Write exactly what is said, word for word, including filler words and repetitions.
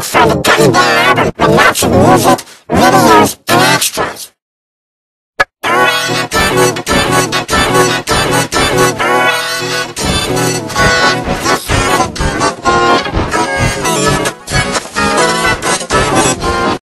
look for the Gummy Bear album with lots of music, videos,